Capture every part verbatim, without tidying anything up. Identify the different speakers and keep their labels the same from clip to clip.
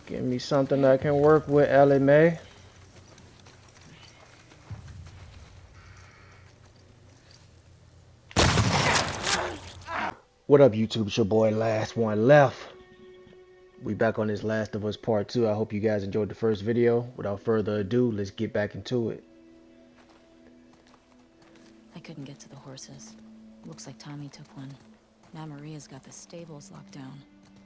Speaker 1: Give me something I can work with, Ellie Mae. What up, YouTube? It's your boy, Last One Left. We back on this Last of Us Part two. I hope you guys enjoyed the first video. Without further ado, let's get back into it.
Speaker 2: I couldn't get to the horses. Looks like Tommy took one. Now Maria's got the stables locked down.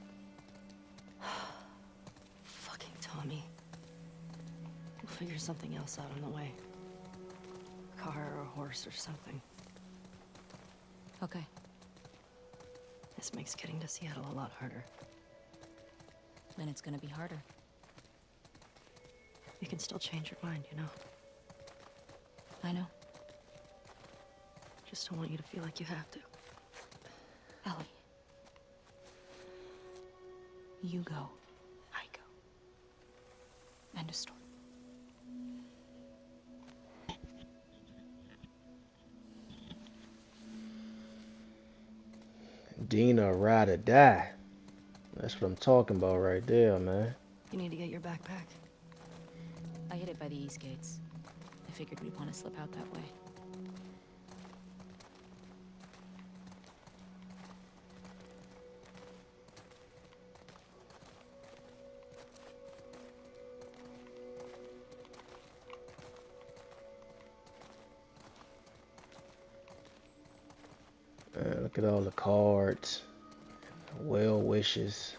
Speaker 3: Fucking Tommy. We'll figure something else out on the way. A car or a horse or something.
Speaker 2: Okay.
Speaker 3: This makes getting to Seattle a lot harder.
Speaker 2: Then it's gonna be harder.
Speaker 3: You can still change your mind, you know?
Speaker 2: I know.
Speaker 3: Just don't want you to feel like you have to.
Speaker 2: Ellie. You go. I go. End of story.
Speaker 1: Dina, ride or die. That's what I'm talking about right there, man.
Speaker 3: You need to get your backpack.
Speaker 2: I hid it by the east gates. I figured we'd want to slip out that way.
Speaker 1: Man, look at all the cards. Well wishes.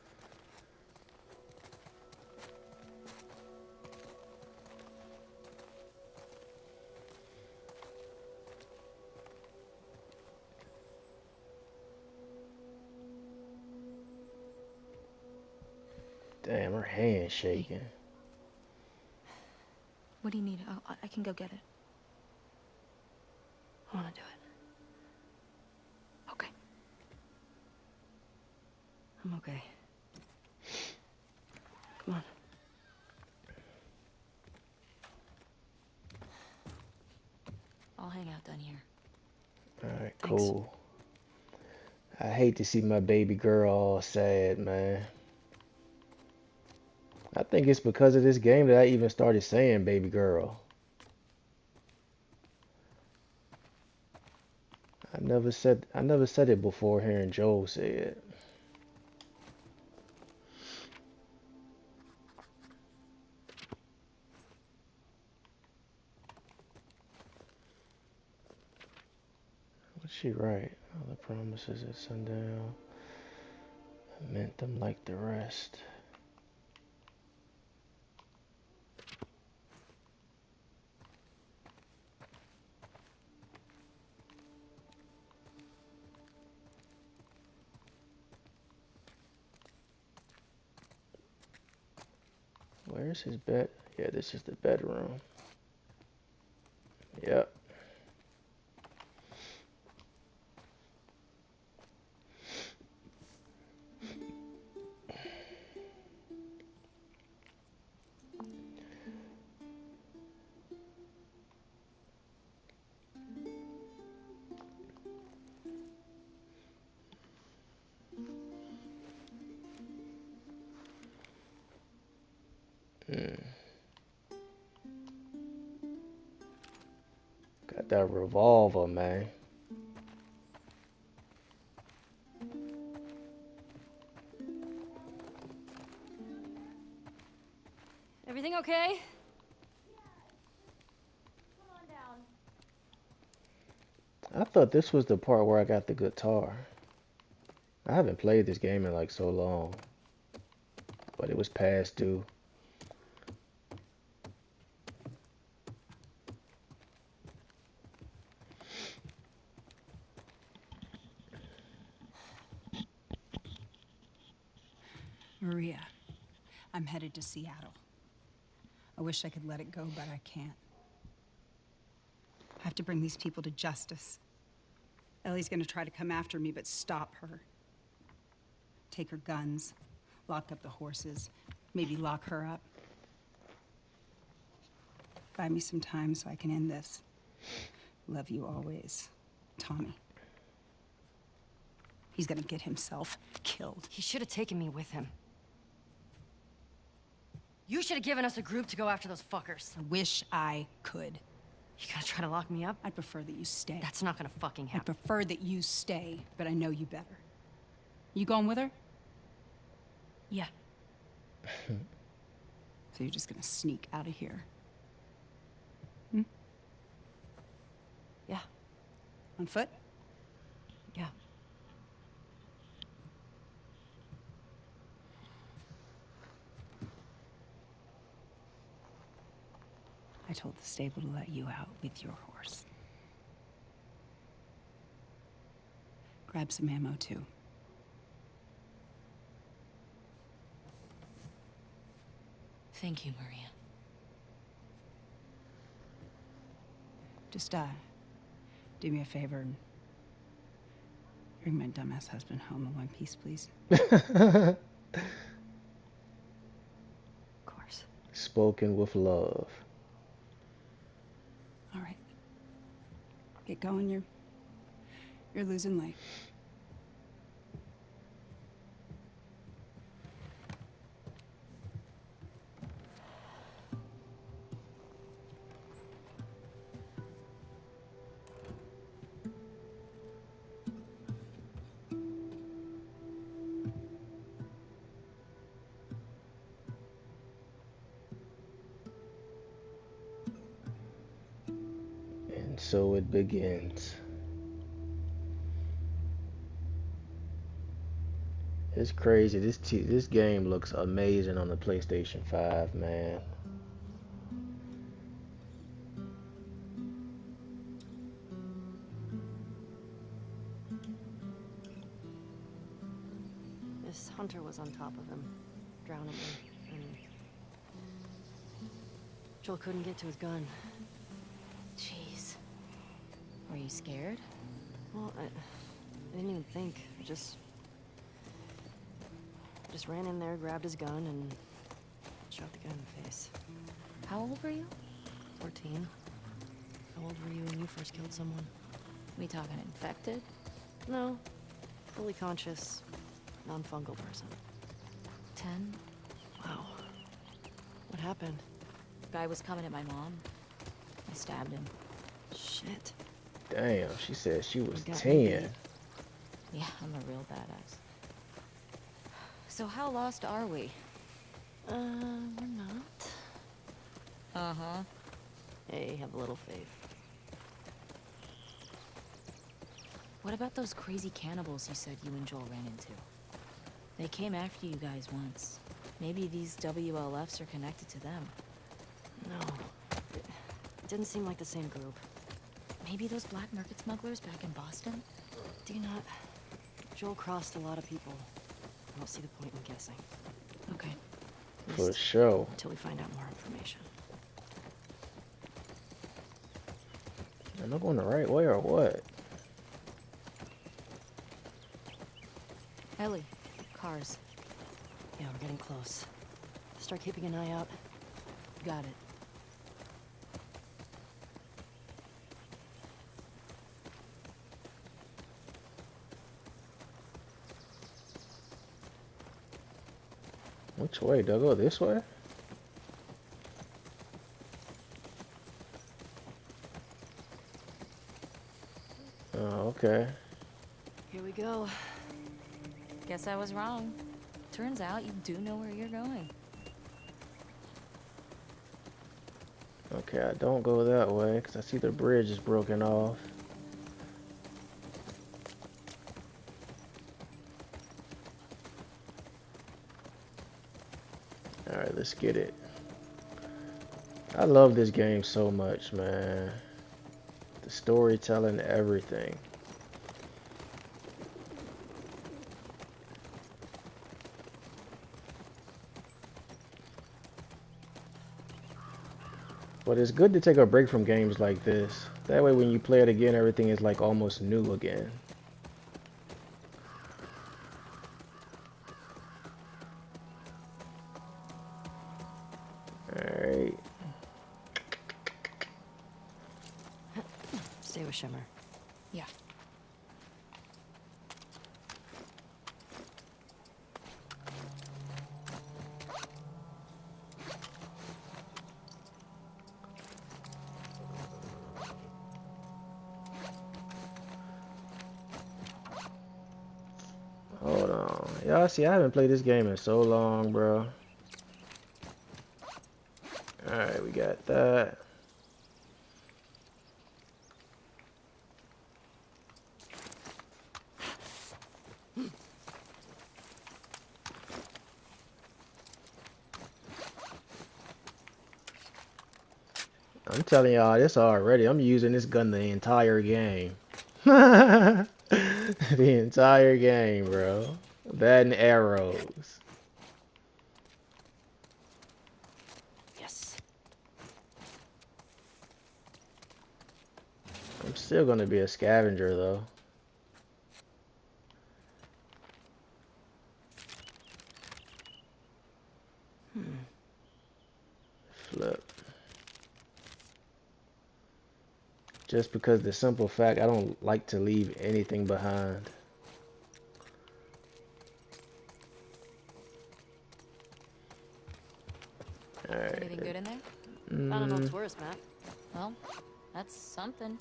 Speaker 1: Damn, her hand's shaking.
Speaker 2: What do you need? I'll, I can go get it.
Speaker 3: I want to do it.
Speaker 2: Okay.
Speaker 3: I'm okay. Come on.
Speaker 2: I'll hang out down here.
Speaker 1: Alright,
Speaker 3: Thanks.
Speaker 1: cool. I hate to see my baby girl all sad, man. I think it's because of this game that I even started saying baby girl. I never said I never said it before hearing Joel say it. What's she write? All the promises at sundown. I meant them like the rest. Where's his bed? Yeah, this is the bedroom. Yep. Mm. Got that revolver, man.
Speaker 3: Everything okay?
Speaker 1: I thought this was the part where I got the guitar. I haven't played this game in like so long. But it was past due.
Speaker 4: Maria, I'm headed to Seattle. I wish I could let it go, but I can't. I have to bring these people to justice. Ellie's gonna try to come after me, but stop her. Take her guns, lock up the horses, maybe lock her up. Buy me some time so I can end this. Love you always, Tommy. He's gonna get himself killed.
Speaker 3: He should have taken me with him. You should have given us a group to go after those fuckers.
Speaker 4: I wish I could.
Speaker 3: You gonna try to lock me up?
Speaker 4: I'd prefer that you stay.
Speaker 3: That's not gonna fucking
Speaker 4: I
Speaker 3: happen.
Speaker 4: prefer that you stay, but I know you better. You going with her?
Speaker 3: Yeah.
Speaker 4: So you're just gonna sneak out of here?
Speaker 3: Yeah.
Speaker 4: On foot?
Speaker 3: Yeah.
Speaker 4: I told the stable to let you out with your horse. Grab some ammo, too.
Speaker 2: Thank you, Maria.
Speaker 4: Just, uh, do me a favor and bring my dumbass husband home in one piece, please.
Speaker 3: Of course.
Speaker 1: Spoken with love.
Speaker 4: All right. Get going, you're... you're losing light.
Speaker 1: And so it begins. It's crazy. This t this game looks amazing on the PlayStation five, man.
Speaker 3: This hunter was on top of him, drowning him, and Joel couldn't get to his gun.
Speaker 2: Jeez. Were you scared?
Speaker 3: Well, I, I didn't even think. I just... I just ran in there, grabbed his gun, and shot the guy in the face.
Speaker 2: How old were you?
Speaker 3: fourteen. How old were you when you first killed someone?
Speaker 2: We talking infected?
Speaker 3: No. Fully conscious, non-fungal person.
Speaker 2: Ten?
Speaker 3: Wow. What happened?
Speaker 2: Guy was coming at my mom. I stabbed him.
Speaker 3: Shit.
Speaker 1: Damn, she said she was
Speaker 3: You got
Speaker 1: ten.
Speaker 3: me.
Speaker 2: Yeah, I'm a real badass. So how lost are we?
Speaker 3: Uh, we're not.
Speaker 2: Uh-huh.
Speaker 3: Hey, have a little faith.
Speaker 2: What about those crazy cannibals you said you and Joel ran into? They came after you guys once. Maybe these W L Fs are connected to them.
Speaker 3: No. It, it didn't seem like the same group.
Speaker 2: Maybe those black market smugglers back in Boston?
Speaker 3: Do you not? Joel crossed a lot of people. I don't see the point in guessing.
Speaker 2: Okay.
Speaker 1: For
Speaker 3: Least
Speaker 1: sure.
Speaker 3: until we find out more information.
Speaker 1: Am I going the right way or what?
Speaker 2: Ellie, cars.
Speaker 3: Yeah, we're getting close. Start keeping an eye out.
Speaker 2: Got it.
Speaker 1: Which way? Do I go this way? Oh, okay.
Speaker 3: Here we go.
Speaker 2: Guess I was wrong. Turns out you do know where you're going.
Speaker 1: Okay, I don't go that way because I see the bridge is broken off. Alright, let's get it. I love this game so much, man. The storytelling, everything. But it's good to take a break from games like this. That way when you play it again, everything is like almost new again. Alright.
Speaker 3: Stay with Shimmer.
Speaker 2: Yeah.
Speaker 1: Y'all see, I haven't played this game in so long, bro. Alright, we got that. I'm telling y'all this already. I'm using this gun the entire game. The entire game, bro. That and arrows.
Speaker 3: Yes.
Speaker 1: I'm still gonna be a scavenger though.
Speaker 3: Hmm.
Speaker 1: Flip. Just because the simple fact I don't like to leave anything behind. Alright.
Speaker 2: Anything good in there?
Speaker 3: Found an old
Speaker 1: Mm,
Speaker 3: tourist map.
Speaker 2: Well, that's something.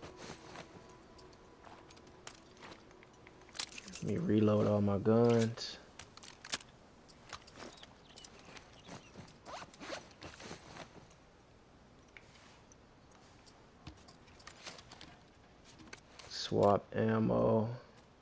Speaker 1: let me reload all my guns. Swap ammo.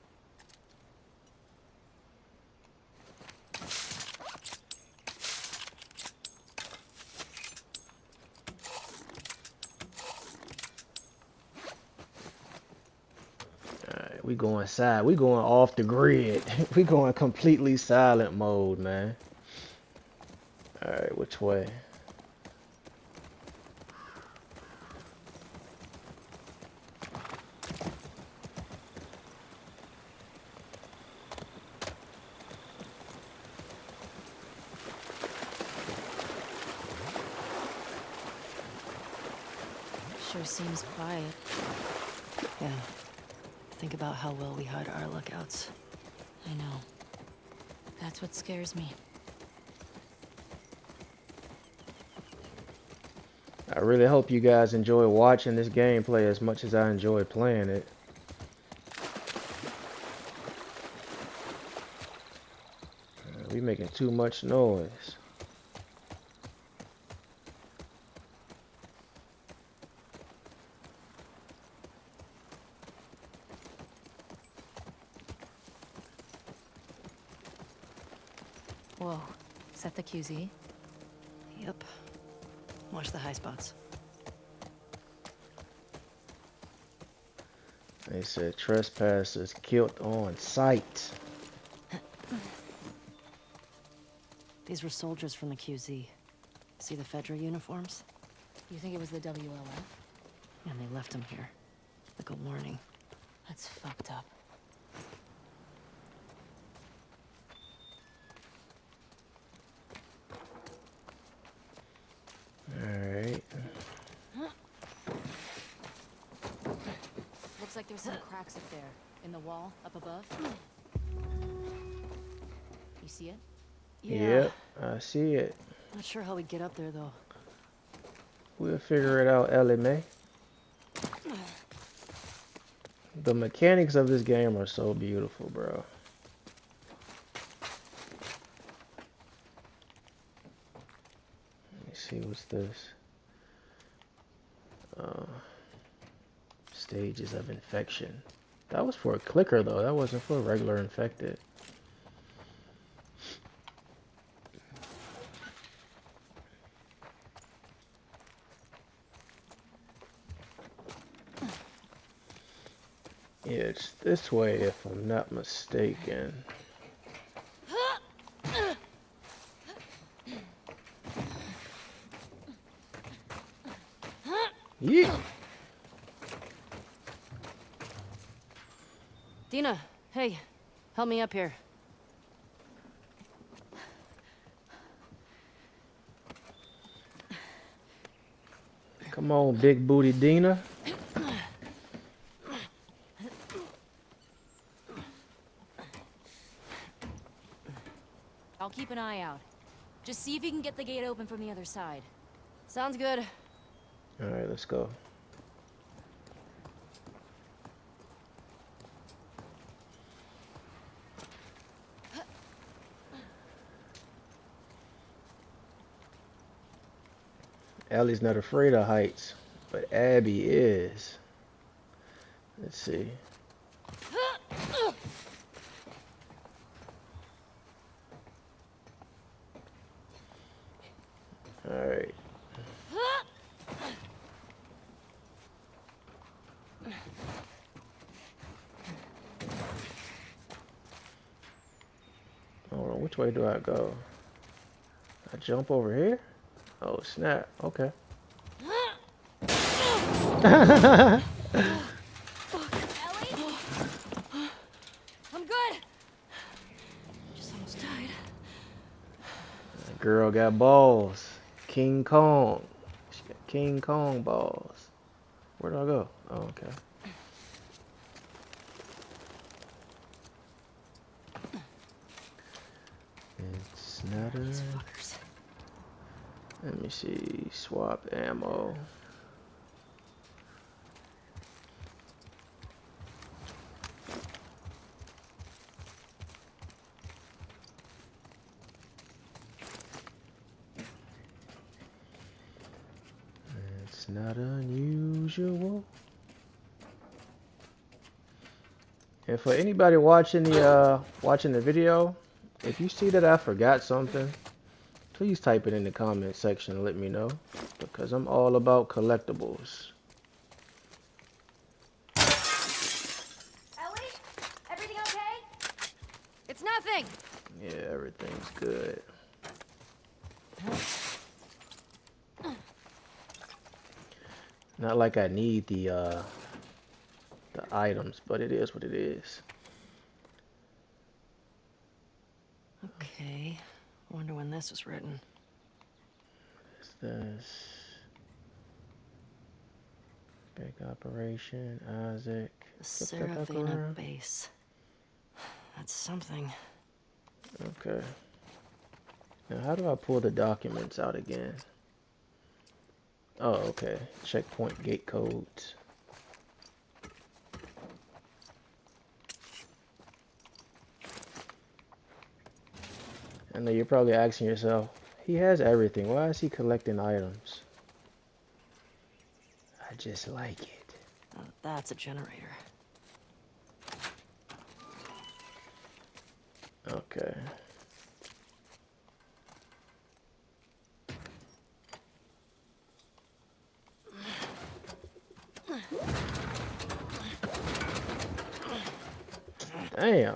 Speaker 1: Alright, we going side. We going off the grid. We going completely silent mode, man. Alright, which way?
Speaker 2: Sure seems quiet.
Speaker 3: Yeah. Think about how well we hide our lookouts.
Speaker 2: I know. That's what scares me.
Speaker 1: I really hope you guys enjoy watching this gameplay as much as I enjoy playing it. Uh, we making too much noise.
Speaker 2: Whoa. Is that the Q Z?
Speaker 3: Yep. Watch the high spots.
Speaker 1: They said trespassers killed on sight.
Speaker 3: These were soldiers from the Q Z. See the Fedra uniforms?
Speaker 2: You think it was the W L F?
Speaker 3: And they left them here. Like a warning.
Speaker 2: That's fucked up.
Speaker 1: Alright.
Speaker 2: Looks like there's some cracks up there. In the wall, up above. You see it?
Speaker 1: Yep, I see it.
Speaker 3: Not sure how we get up there though.
Speaker 1: We'll figure it out, Ellie Mae. The mechanics of this game are so beautiful, bro. Let me see, what's this? Uh, stages of infection. That was for a clicker, though. That wasn't for regular infected. Yeah, it's this way if I'm not mistaken. Yeah.
Speaker 3: Dina, hey, help me up here.
Speaker 1: Come on, big booty Dina.
Speaker 2: I'll keep an eye out. Just see if you can get the gate open from the other side.
Speaker 3: Sounds good.
Speaker 1: All right, let's go. Ellie's not afraid of heights, but Abby is. Let's see. All right. Hold on, which way do I go? I jump over here? Oh, snap. Okay.
Speaker 3: Ellie? I'm good. Just almost died.
Speaker 1: That girl got balls. King Kong. She got King Kong balls. Where do I go? Oh, okay. It's not a...
Speaker 3: These fuckers.
Speaker 1: Let me see. Swap ammo. It's not unusual. And for anybody watching the uh, watching the video, if you see that I forgot something, please type it in the comment section and let me know, because I'm all about collectibles.
Speaker 3: Ellie? Everything okay? It's nothing.
Speaker 1: Yeah, everything's good. Not like I need the uh, the items, but it is what it is.
Speaker 3: Okay. Wonder when this was written.
Speaker 1: What's this? Big operation, Isaac.
Speaker 3: The
Speaker 1: Flip that back
Speaker 3: Saravena
Speaker 1: around.
Speaker 3: base. That's something.
Speaker 1: Okay. Now, how do I pull the documents out again? Oh, okay. Checkpoint gate codes. I know you're probably asking yourself, he has everything. Why is he collecting items? I just like it.
Speaker 3: Uh, that's a generator.
Speaker 1: Okay. Damn.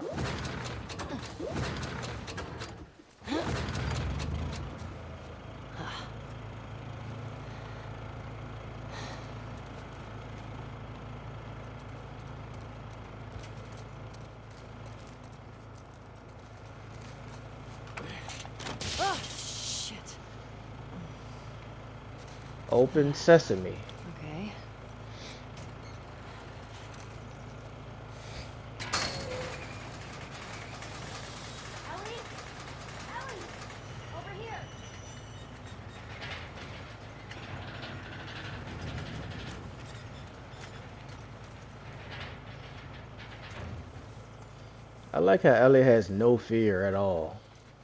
Speaker 3: Oh, shit.
Speaker 1: Open sesame.
Speaker 3: Okay. Ellie? Ellie! Over here!
Speaker 1: I like how Ellie has no fear at all.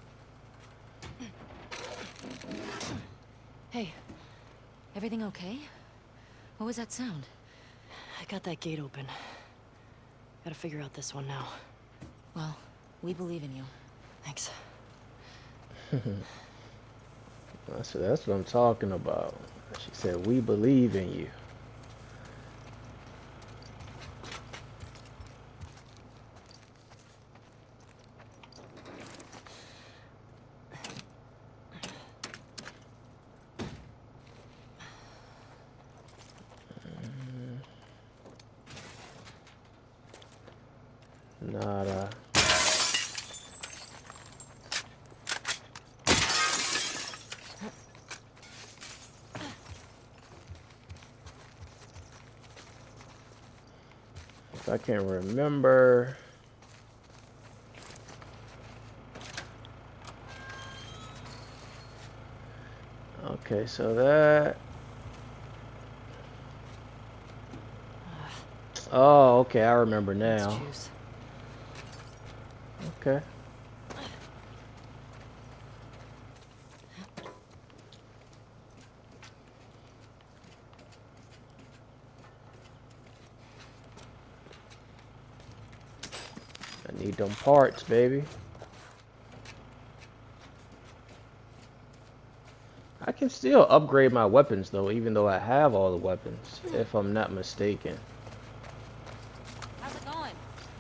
Speaker 2: Hey, everything okay? What was that sound?
Speaker 3: I got that gate open. Gotta figure out this one now.
Speaker 2: Well, we believe in you.
Speaker 3: Thanks.
Speaker 1: That's, that's what I'm talking about. She said, we believe in you. Nada. If I can't remember. Okay, so that. Oh, okay, I remember
Speaker 3: That's
Speaker 1: now.
Speaker 3: juice.
Speaker 1: Okay. I need them parts, baby. I can still upgrade my weapons though, even though I have all the weapons, if I'm not mistaken.
Speaker 2: How's it going?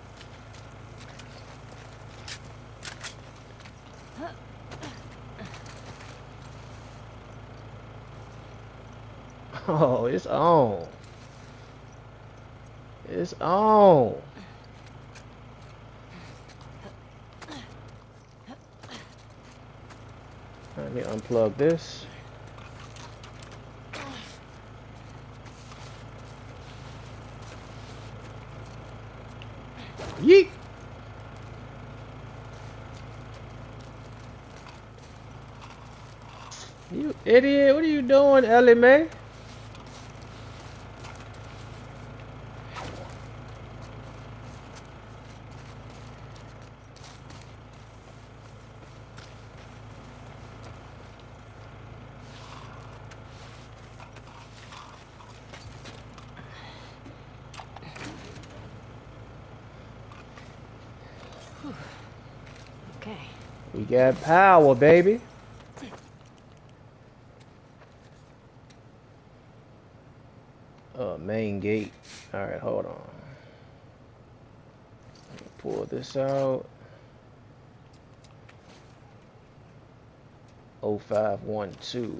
Speaker 1: Oh, it's on. It's on. Let me unplug this. Yeet. You idiot. What are you doing, Ellie Mae?
Speaker 3: Okay.
Speaker 1: We got power, baby. Uh, main gate. Alright, hold on. Pull this out. oh five one two.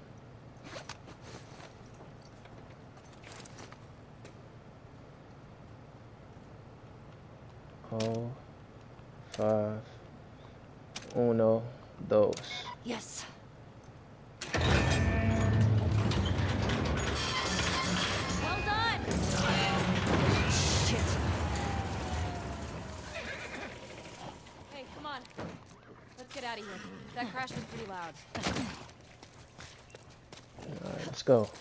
Speaker 1: Oh, five, uno, dos.
Speaker 3: Yes.
Speaker 2: Well done!
Speaker 3: Shit.
Speaker 2: Hey, come on. Let's get out of here. That crash was pretty loud.
Speaker 1: Alright, let's go.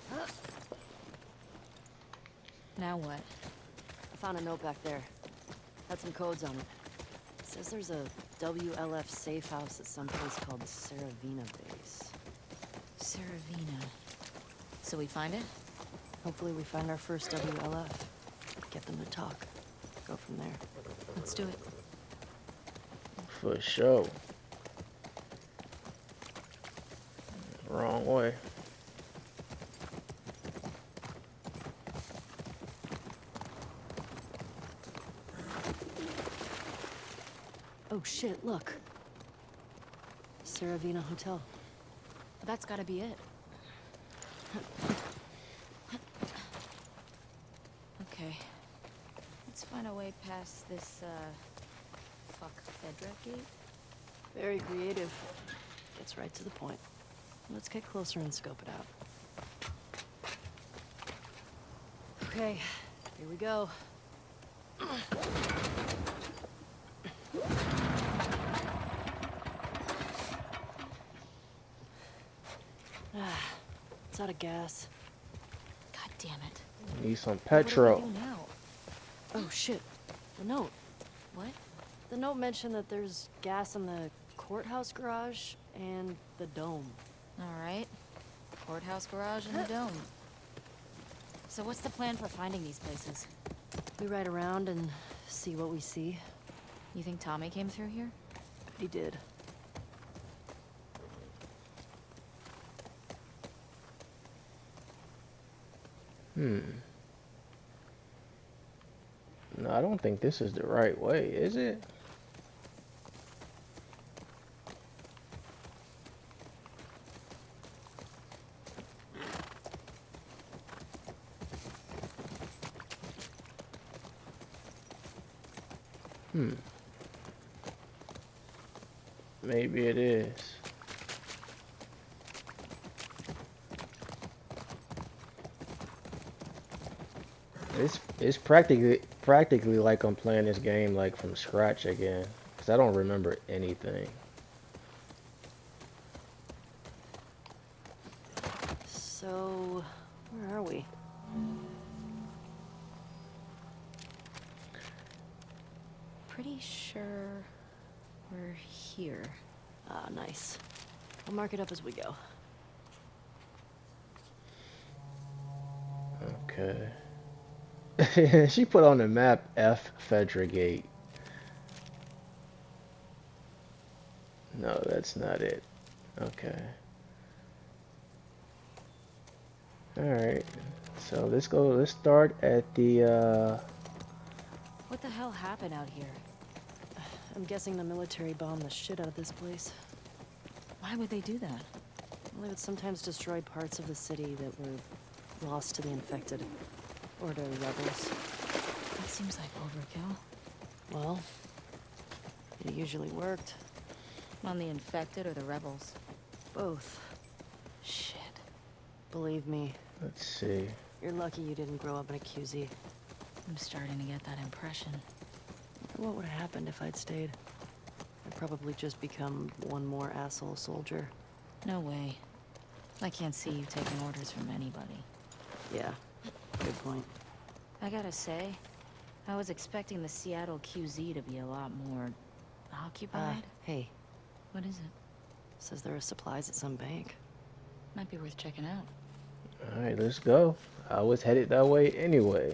Speaker 2: Now what?
Speaker 3: I found a note back there. Had some codes on it. It says there's a W L F safe house at some place called Saravina Base.
Speaker 2: Saravina. So we find it?
Speaker 3: Hopefully we find our first W L F. Get them to talk. Go from there.
Speaker 2: Let's do it.
Speaker 1: For sure. Wrong way.
Speaker 3: Oh shit, look. Saravina Hotel.
Speaker 2: That's gotta be it. Okay. Let's find a way past this, uh... fuck Fedra gate?
Speaker 3: Very creative. Gets right to the point. Let's get closer and scope it out. Okay, here we go. It's out of gas.
Speaker 2: God damn it.
Speaker 1: Need some
Speaker 2: What do I
Speaker 1: petrol.
Speaker 2: do now?
Speaker 3: Oh shit, the note.
Speaker 2: What?
Speaker 3: The note mentioned that there's gas in the courthouse garage and the dome.
Speaker 2: Alright. Courthouse garage and the dome. So what's the plan for finding these places?
Speaker 3: We ride around and see what we see.
Speaker 2: You think Tommy came through here?
Speaker 3: He did.
Speaker 1: Hmm. No, I don't think this is the right way, is it? Hmm. Maybe it is. It's it's practically practically like I'm playing this game like from scratch again, because I don't remember anything.
Speaker 3: So, where are we?
Speaker 2: Pretty sure we're here.
Speaker 3: Ah, nice. We'll mark it up as we go.
Speaker 1: Okay. She put on the map F Fedra Gate. No, that's not it. Okay. Alright. So let's go, let's start at the, uh...
Speaker 2: What the hell happened out here?
Speaker 3: I'm guessing the military bombed the shit out of this place.
Speaker 2: Why would they do that?
Speaker 3: Well, they would sometimes destroy parts of the city that were lost to the infected. Or to rebels.
Speaker 2: That seems like overkill.
Speaker 3: Well, it usually worked.
Speaker 2: On the infected or the rebels?
Speaker 3: Both.
Speaker 2: Shit.
Speaker 3: Believe me,
Speaker 1: let's see.
Speaker 3: you're lucky you didn't grow up in a Q Z.
Speaker 2: I'm starting to get that impression.
Speaker 3: What would have happened if I'd stayed? I'd probably just become one more asshole soldier.
Speaker 2: No way. I can't see you taking orders from anybody.
Speaker 3: Yeah, good point.
Speaker 2: I gotta say, I was expecting the Seattle Q Z to be a lot more occupied.
Speaker 3: Uh, hey,
Speaker 2: What is it?
Speaker 3: says there are supplies at some bank.
Speaker 2: Might be worth checking out.
Speaker 1: Alright, let's go. I was headed that way anyway.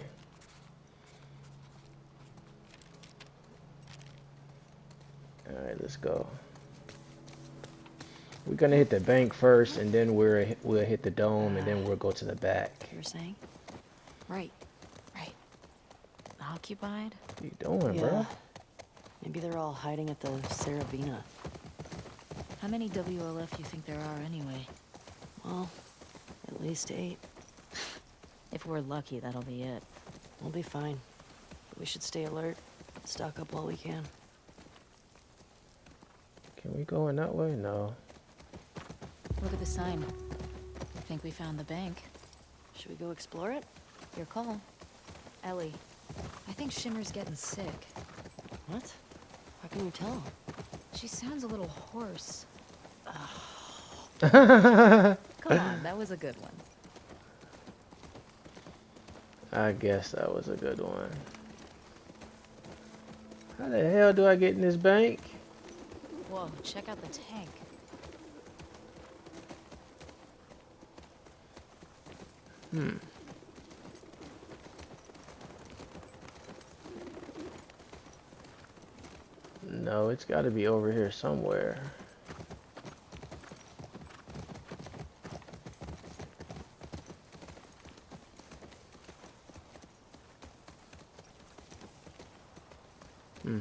Speaker 1: Alright, let's go. We're gonna hit the bank first, and then we're we'll hit the dome, and then we'll go to the back.
Speaker 3: You're saying?
Speaker 2: Right. Right. Occupied?
Speaker 1: What you doing,
Speaker 3: Yeah.
Speaker 1: bro?
Speaker 3: Maybe they're all hiding at the Saravina.
Speaker 2: How many W L F you think there are anyway?
Speaker 3: Well, at least eight.
Speaker 2: If we're lucky, that'll be it.
Speaker 3: We'll be fine. But we should stay alert. Stock up while we can.
Speaker 1: Can we go in that way? No.
Speaker 2: Look at the sign. Think we found the bank.
Speaker 3: Should we go explore it?
Speaker 2: Your call. Ellie, I think Shimmer's getting sick.
Speaker 3: What? How can you tell?
Speaker 2: She sounds a little hoarse.
Speaker 1: I
Speaker 2: Come on, that was a good one.
Speaker 1: guess that was a good one. How the hell do I get in this bank?
Speaker 2: Whoa, check out the tank.
Speaker 1: Hmm. No, it's got to be over here somewhere. Hmm.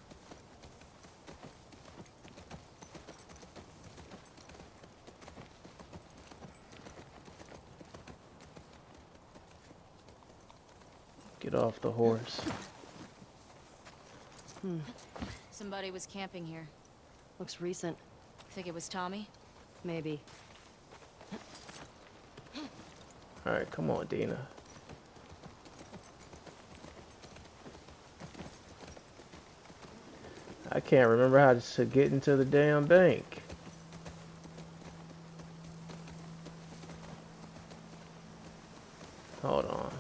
Speaker 1: Get off the horse.
Speaker 3: Hmm.
Speaker 2: Somebody was camping here.
Speaker 3: Looks recent.
Speaker 2: Think it was Tommy?
Speaker 3: Maybe.
Speaker 1: Alright, come on, Dina. I can't remember how to get into the damn bank. Hold on.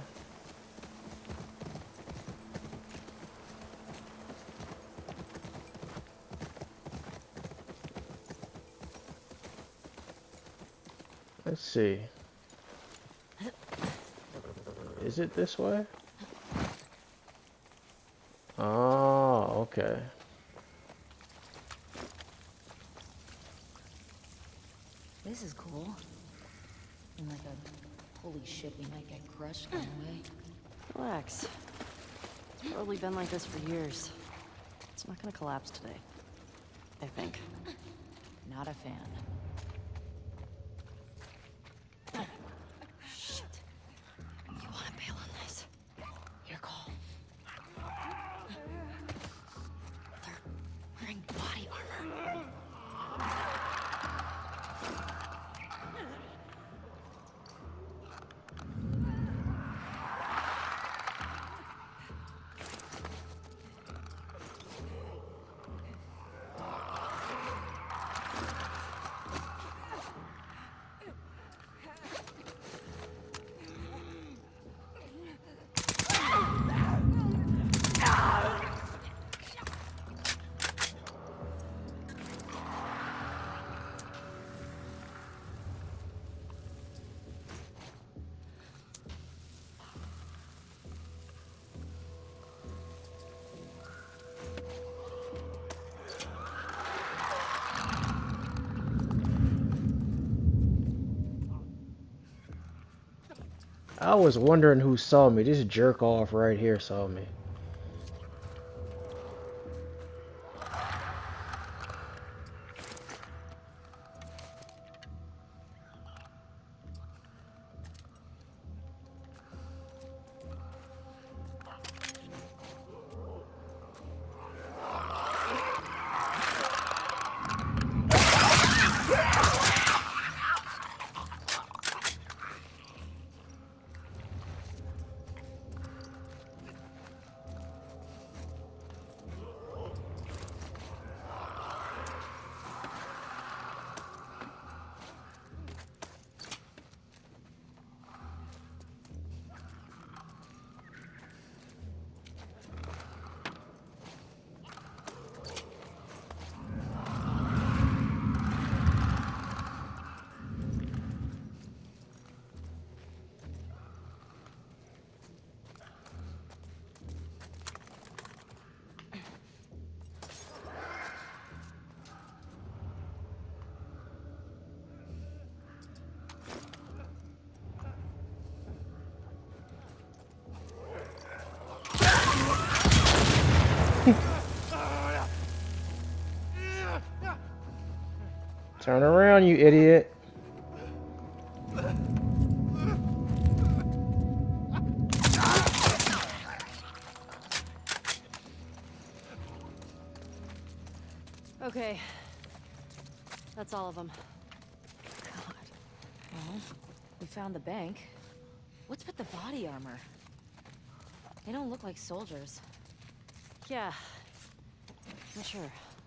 Speaker 1: Let's see. Is it this way? Oh, okay.
Speaker 2: This is cool. In like a holy shit, we might get crushed kind of way.
Speaker 3: Relax. It's probably been like this for years. It's not gonna collapse today. I think.
Speaker 2: Not a fan.
Speaker 3: Shit. You wanna bail on this?
Speaker 2: Your call.
Speaker 3: They're wearing body armor.
Speaker 1: I was wondering who saw me. This jerk off right here saw me. Turn around, you idiot.
Speaker 3: Okay. That's all of them.
Speaker 2: God. Well, we found the bank. What's with the body armor? They don't look like soldiers.
Speaker 3: Yeah. Not sure.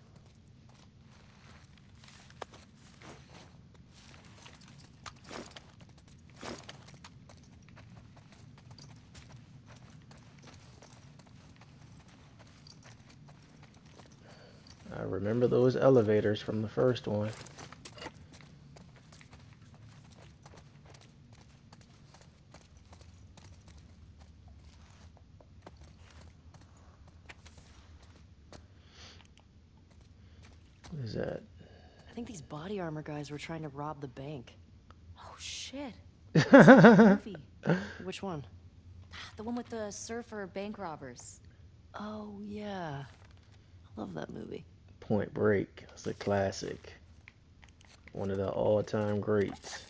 Speaker 1: I remember those elevators from the first one. What is that?
Speaker 3: I think these body armor guys were trying to rob the bank.
Speaker 2: Oh shit. Movie.
Speaker 3: Which one?
Speaker 2: The one with the surfer bank robbers.
Speaker 3: Oh, yeah. I love that movie.
Speaker 1: Point Break. It's a classic. One of the all-time greats.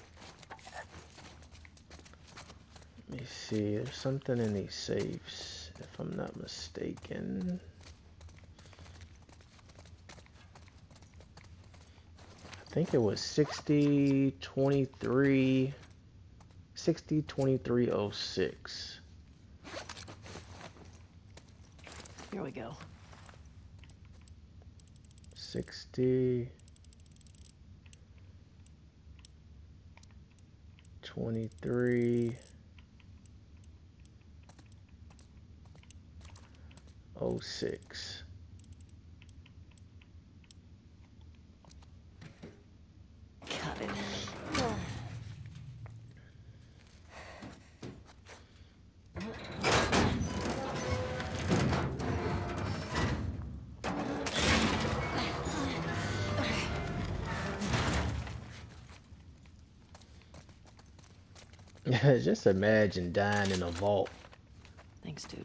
Speaker 1: Let me see. There's something in these safes, if I'm not mistaken. I think it was sixty twenty-three sixty twenty-three oh six.
Speaker 3: Here we go.
Speaker 1: sixty twenty-three oh six.
Speaker 3: Got it.
Speaker 1: Just imagine dying in a vault.
Speaker 3: Thanks, dude.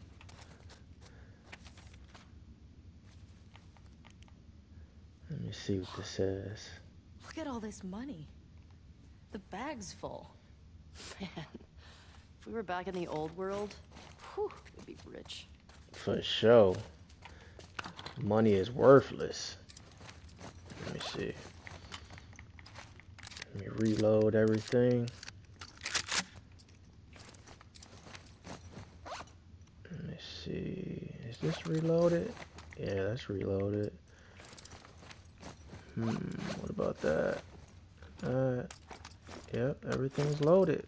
Speaker 1: Let me see what this says.
Speaker 2: Look at all this money. The bag's full.
Speaker 3: Man, if we were back in the old world, whew, we'd be rich.
Speaker 1: For sure. Money is worthless. Let me see. Let me reload everything. Let me see. Is this reloaded? Yeah, that's reloaded. Hmm, what about that? Uh, yep, everything's loaded.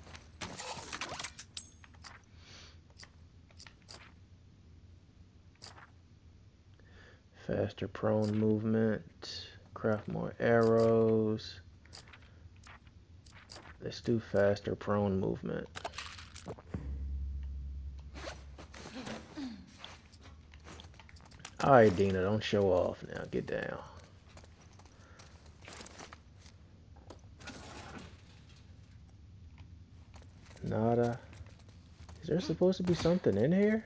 Speaker 1: Faster prone movement. Craft more arrows. Let's do faster prone movement. Alright, Dina, don't show off now. Get down. Nada. Is there supposed to be something in here?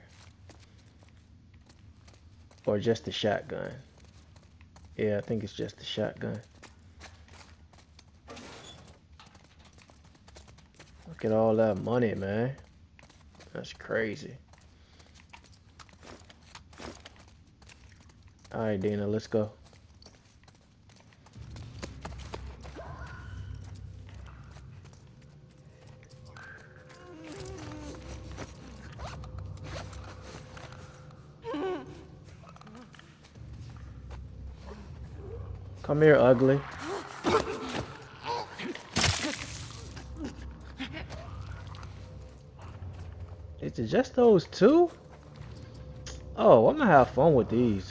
Speaker 1: Or just the shotgun? Yeah, I think it's just the shotgun. Look at all that money, man. That's crazy. Alright, Dina, let's go. Come here, ugly. Is it just those two? Oh, I'm gonna have fun with these.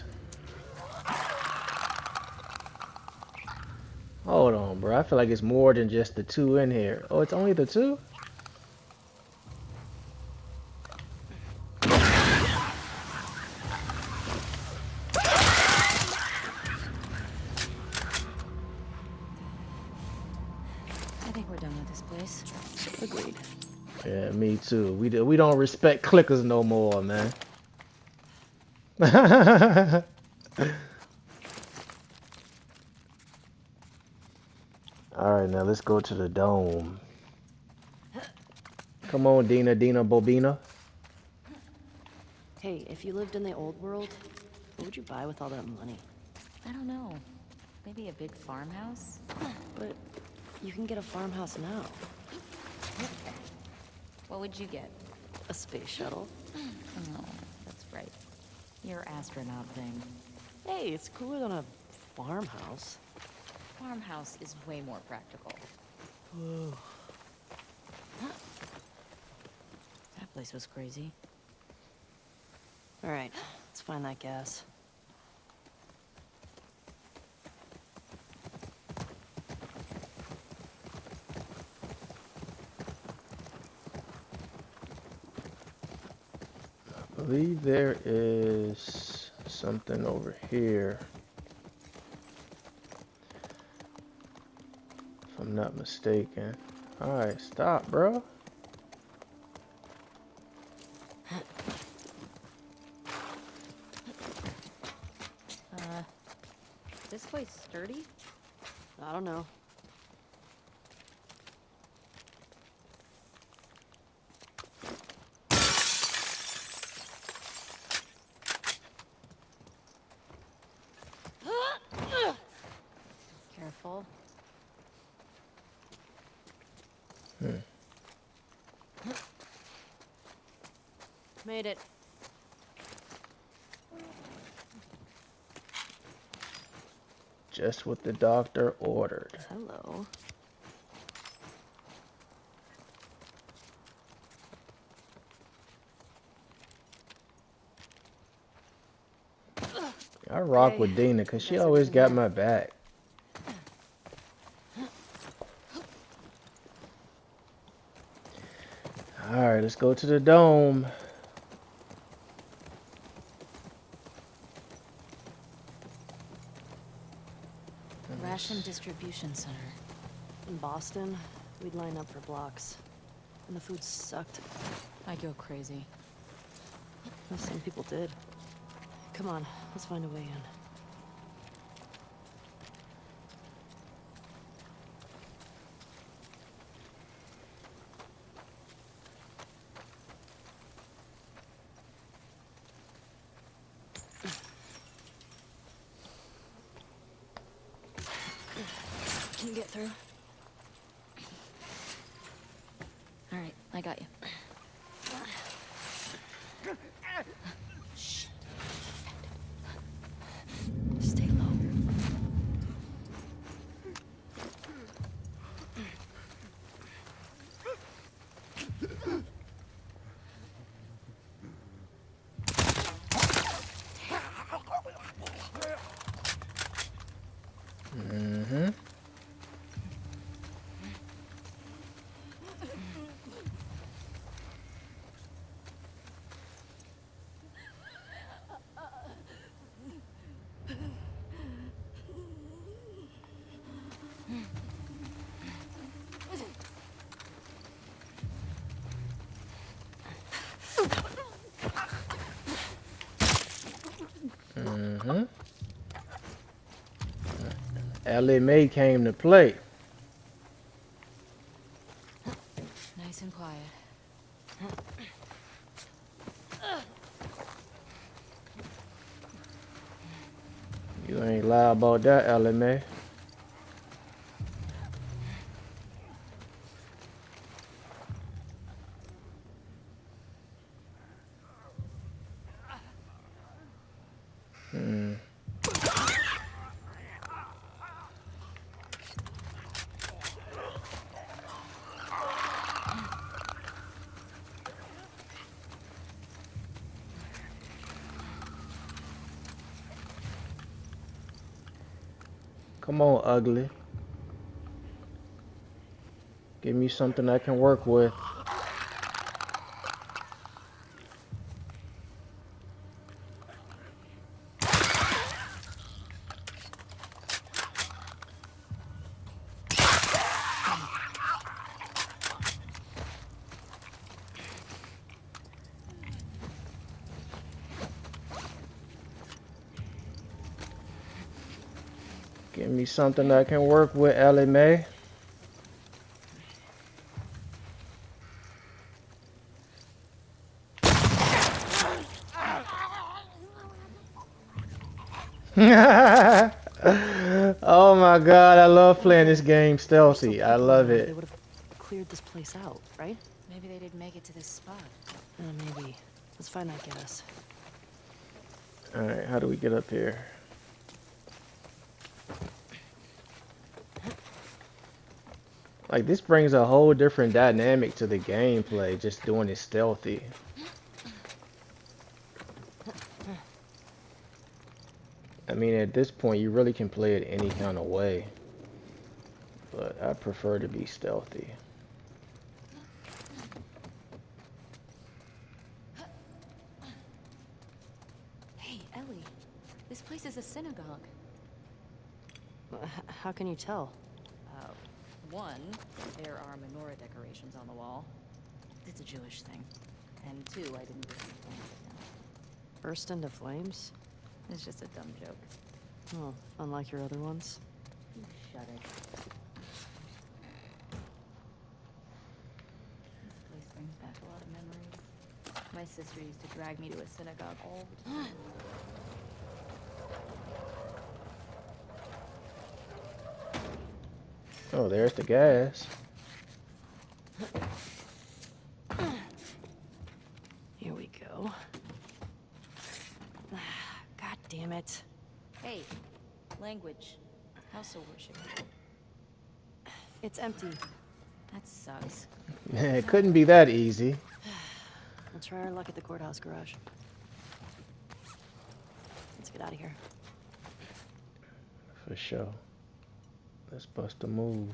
Speaker 1: Hold on, bro. I feel like it's more than just the two in here. Oh, it's only the two?
Speaker 2: I think we're done with this place.
Speaker 3: Agreed.
Speaker 1: Yeah, me too. We do, we don't respect clickers no more, man. All right, now let's go to the dome. Come on, Dina, Dina, Bobina.
Speaker 3: Hey, if you lived in the old world, what would you buy with all that money?
Speaker 2: I don't know. Maybe a big farmhouse?
Speaker 3: But you can get a farmhouse now.
Speaker 2: What would you get?
Speaker 3: A space shuttle.
Speaker 2: Oh, that's right. Your astronaut thing.
Speaker 3: Hey, it's cooler than a farmhouse.
Speaker 2: Farmhouse is way more practical. That place was crazy.
Speaker 3: All right, let's find that gas.
Speaker 1: I believe there is something over here. If I'm not mistaken. Alright, stop, bro.
Speaker 2: Uh, is this place sturdy?
Speaker 3: I don't know. Careful.
Speaker 1: Hmm.
Speaker 3: Made it.
Speaker 1: Just what the doctor ordered.
Speaker 3: Hello.
Speaker 1: I rock
Speaker 3: Okay.
Speaker 1: with Dina because she
Speaker 3: That's
Speaker 1: always got
Speaker 3: everything
Speaker 1: my back. Alright, let's go to the dome.
Speaker 2: The Ration Distribution Center.
Speaker 3: In Boston, we'd line up for blocks. And the food sucked.
Speaker 2: I go crazy.
Speaker 3: Well, some people did. Come on, let's find a way in. Can you get through?
Speaker 2: All right, I got you. Shh.
Speaker 3: Stay low.
Speaker 1: Mm-hmm. Mm-hmm. Ellie Mae came to play.
Speaker 2: Nice and quiet.
Speaker 1: You ain't lie about that, Ellie Mae. Hmm. Come on, ugly. Give me something I can work with. Give me something I can work with, Ellie Mae. Oh my god, I love playing this game stealthy. I love
Speaker 3: They
Speaker 1: it.
Speaker 3: would have cleared this place out, right?
Speaker 2: Maybe they didn't make it to this spot.
Speaker 3: Uh, maybe. Let's find that gas.
Speaker 1: Alright, how do we get up here? Like, this brings a whole different dynamic to the gameplay, just doing it stealthy. I mean, at this point, you really can play it any kind of way. But I prefer to be stealthy.
Speaker 2: Hey, Ellie. This place is a synagogue.
Speaker 3: Uh, h- how can you tell?
Speaker 2: Uh, one, there are menorah decorations on the wall. It's a Jewish thing. And two, I didn't really plan it down.
Speaker 3: Burst into flames?
Speaker 2: It's just a dumb joke.
Speaker 3: Oh, unlike your other ones?
Speaker 2: You shut it. This place brings back a lot of memories. My sister used to drag me to a synagogue all the time.
Speaker 1: Oh, there's the gas.
Speaker 3: Here we go. God damn it.
Speaker 2: Hey, language. House of worship.
Speaker 3: It's empty.
Speaker 2: That sucks.
Speaker 1: It couldn't be that easy.
Speaker 3: We'll try our luck at the courthouse garage. Let's get out of here.
Speaker 1: For sure. Let's bust a move.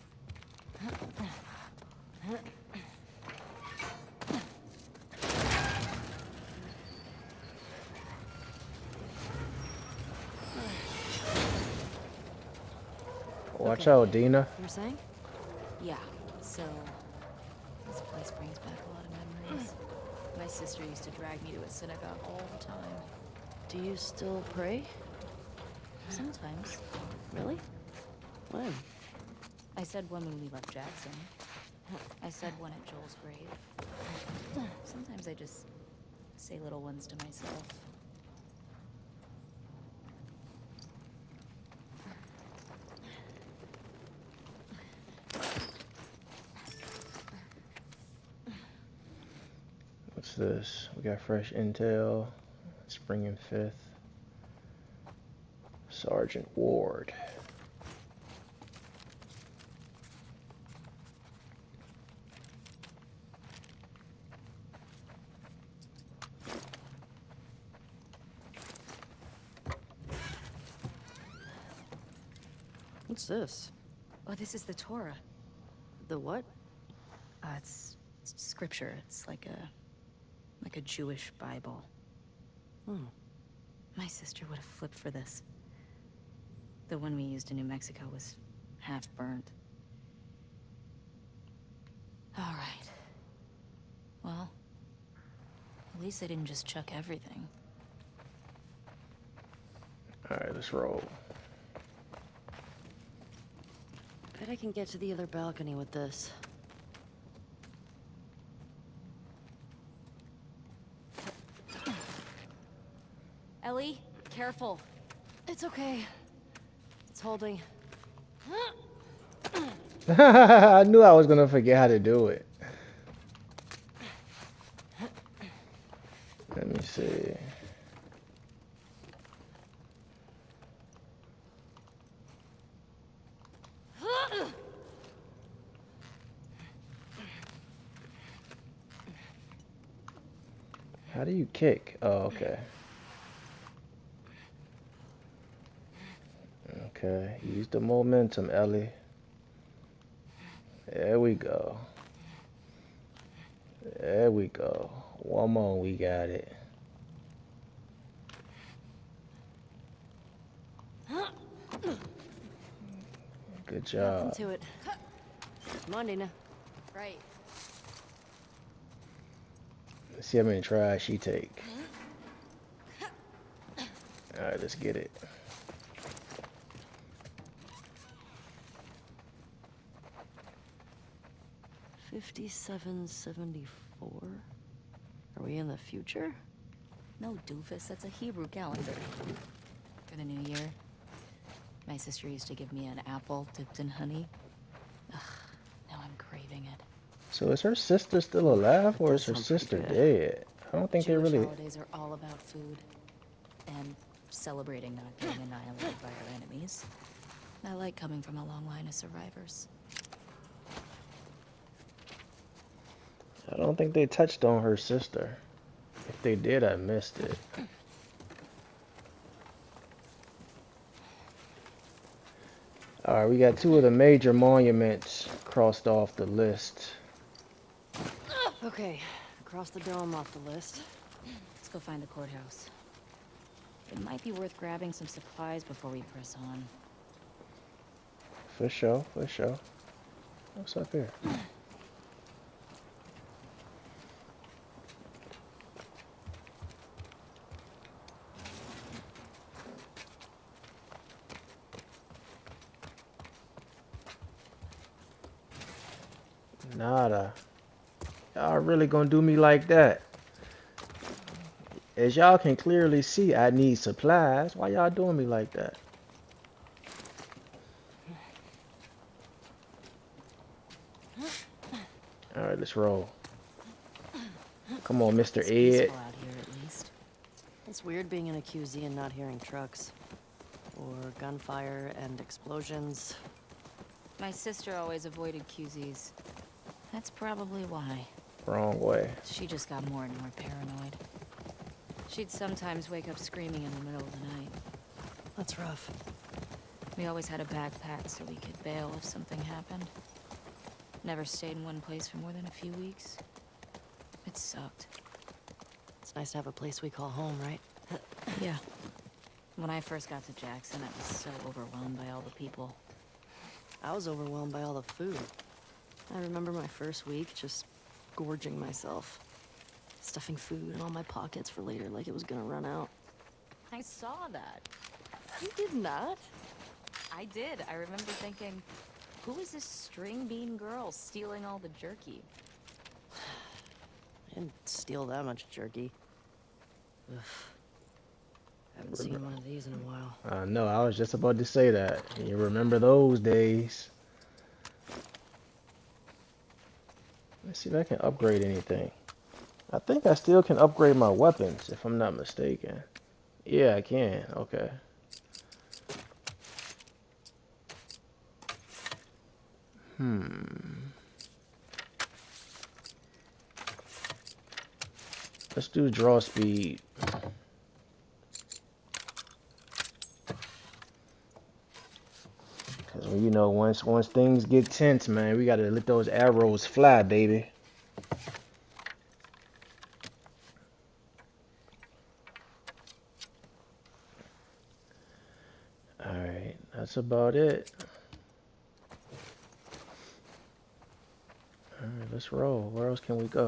Speaker 1: Watch
Speaker 3: Okay.
Speaker 1: out, Dina.
Speaker 3: You're saying?
Speaker 2: Yeah, so this place brings back a lot of memories. My sister used to drag me to a synagogue all the time.
Speaker 3: Do you still pray?
Speaker 2: Sometimes.
Speaker 3: Really? When?
Speaker 2: I said one when we left Jackson. I said one at Joel's grave. Sometimes I just say little ones to myself.
Speaker 1: What's this? We got fresh intel. Spring and Fifth. Sergeant Ward.
Speaker 3: What's this?
Speaker 2: Oh, this is the Torah.
Speaker 3: The what?
Speaker 2: Uh, it's, it's scripture. It's like a, like a Jewish Bible.
Speaker 3: Hmm.
Speaker 2: My sister would have flipped for this. The one we used in New Mexico was half burnt. All right. Well, at least they didn't just chuck everything.
Speaker 1: Alright, let's roll.
Speaker 3: Bet I can get to the other balcony with this.
Speaker 2: Ellie, careful.
Speaker 3: It's okay. It's holding.
Speaker 1: I knew I was gonna forget how to do it. Let me see. How do you kick? Oh, okay. Okay, use the momentum, Ellie. There we go. There we go. One more, we got it. Good job.
Speaker 3: Nothing to it. Come on, Dina. Right.
Speaker 1: Let's see how many tries she take. Alright, let's get it.
Speaker 3: fifty-seven seventy-four. Are we in the future?
Speaker 2: No, doofus, that's a Hebrew calendar. For the new year, my sister used to give me an apple dipped in honey. Ugh, now I'm craving it.
Speaker 1: So is her sister still alive, or is her
Speaker 3: Sounds pretty
Speaker 1: sister
Speaker 3: good.
Speaker 1: dead? I don't think they
Speaker 2: Jewish
Speaker 1: really...
Speaker 2: holidays are all about food and celebrating not getting annihilated by our enemies. I like coming from a long line of survivors.
Speaker 1: I don't think they touched on her sister. If they did, I missed it. Alright, we got two of the major monuments crossed off the list.
Speaker 3: Okay, cross the dome off the list.
Speaker 2: Let's go find the courthouse. It might be worth grabbing some supplies before we press on.
Speaker 1: For sure, for sure. What's up here? Nada. Y'all really gonna do me like that? As y'all can clearly see, I need supplies. Why y'all doing me like that? Alright, let's roll. Come on, Mister
Speaker 2: It's
Speaker 1: Ed.
Speaker 2: peaceful out here, at least.
Speaker 3: It's weird being in a Q Z and not hearing trucks. Or gunfire and explosions.
Speaker 2: My sister always avoided Q Zs. That's probably why.
Speaker 1: Wrong way.
Speaker 2: She just got more and more paranoid. She'd sometimes wake up screaming in the middle of the night.
Speaker 3: That's rough.
Speaker 2: We always had a backpack so we could bail if something happened. Never stayed in one place for more than a few weeks. It sucked.
Speaker 3: It's nice to have a place we call home, right?
Speaker 2: Yeah. When I first got to Jackson, I was so overwhelmed by all the people.
Speaker 3: I was overwhelmed by all the food. I remember my first week just gorging myself. Stuffing food in all my pockets for later like it was gonna run out.
Speaker 2: I saw that.
Speaker 3: You did not?
Speaker 2: I did. I remember thinking, who is this string bean girl stealing all the jerky?
Speaker 3: I didn't steal that much jerky. Ugh. Haven't seen one of these in a while.
Speaker 1: I know, I was just about to say that. You remember those days. Let's see if I can upgrade anything. I think I still can upgrade my weapons, if I'm not mistaken. Yeah, I can. Okay. Hmm. Let's do draw speed. Cause you know, once once things get tense, man, we gotta let those arrows fly, baby. All right, that's about it. All right, let's roll. Where else can we go?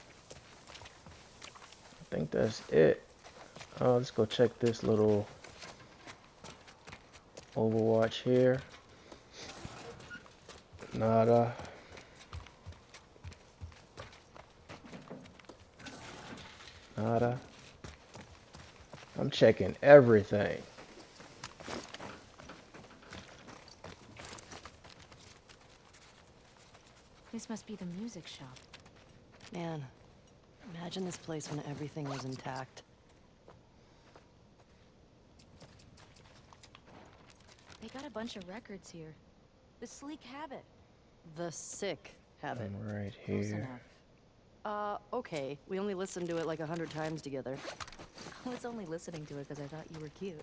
Speaker 1: I think that's it. Oh, let's go check this little Overwatch here. Nada. Nada. I'm checking everything.
Speaker 2: This must be the music shop.
Speaker 3: Man, imagine this place when everything was intact.
Speaker 2: They got a bunch of records here. The Sleek Habit.
Speaker 3: The Sick Habit.
Speaker 1: I'm right
Speaker 2: Close
Speaker 1: here.
Speaker 2: enough.
Speaker 3: Uh, okay. We only listened to it like a hundred times together.
Speaker 2: I was only listening to it because I thought you were cute.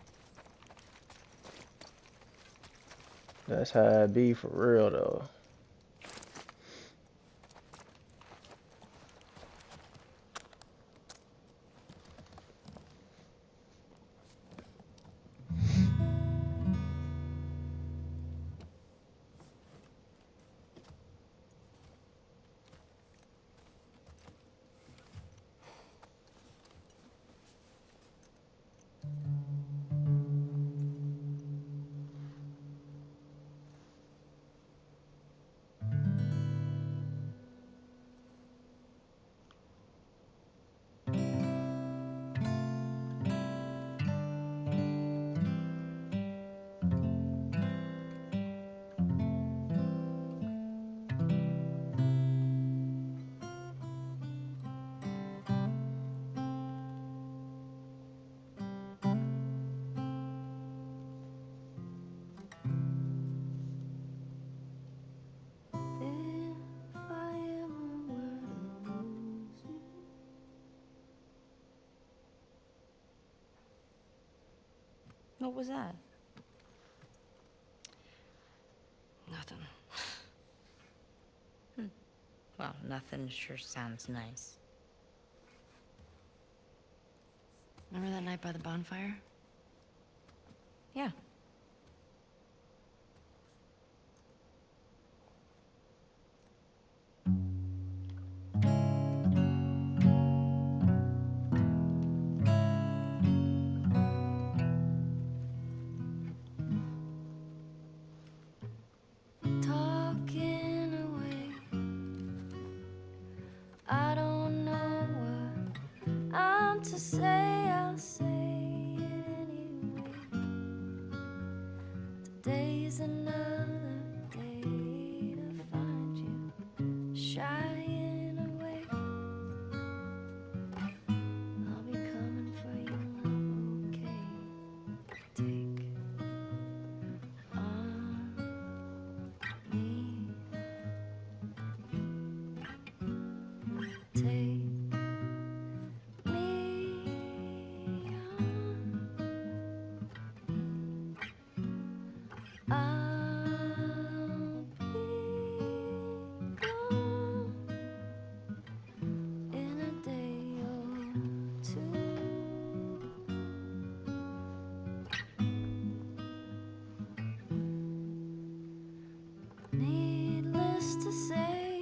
Speaker 1: That's how it be for real though.
Speaker 2: What was that?
Speaker 3: Nothing.
Speaker 2: Well, nothing sure sounds nice.
Speaker 3: Remember that night by the bonfire?
Speaker 2: Yeah.
Speaker 3: Talking away. I don't know what I'm to say. I'll say it anyway. Today's another day to find you shying away. I'll be coming for you, love, okay? Take on me. Take me on. I'll be gone in a day or two. Needless to say,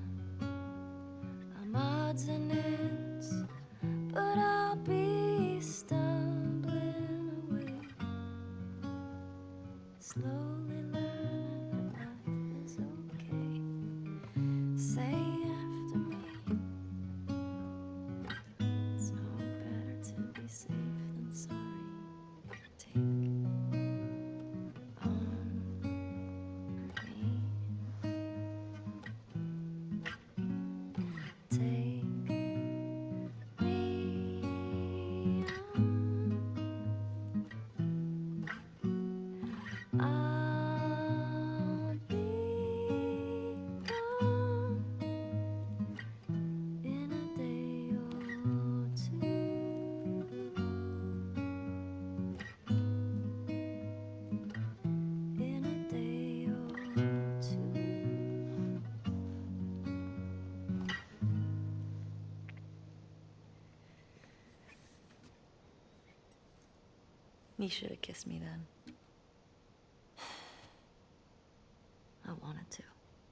Speaker 3: I'm odds and ends, but I'll be stumbling away, slowly learning that life is okay. Say after me, it's no better to be safe than sorry. Take on me. Take me on. I'll be gone in a day or two. In a day or two.
Speaker 2: You should have kissed me then.
Speaker 3: I wanted to.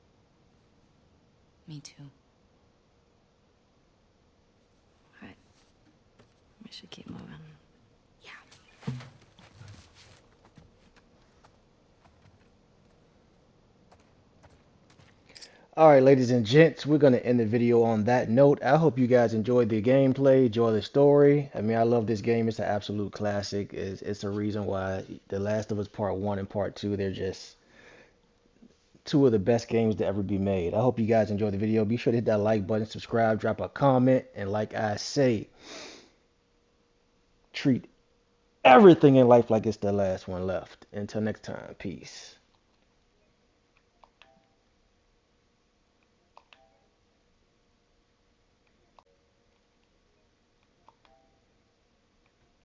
Speaker 2: Me too.
Speaker 3: Right. We should keep moving.
Speaker 2: Yeah.
Speaker 1: All right, ladies and gents, we're going to end the video on that note. I hope you guys enjoyed the gameplay, enjoy the story. I mean, I love this game. It's an absolute classic. It's, it's a reason why The Last of Us Part one and Part two, they're just two of the best games to ever be made. I hope you guys enjoyed the video. Be sure to hit that like button, subscribe, drop a comment, and like I say, treat everything in life like it's the last one left. Until next time, peace.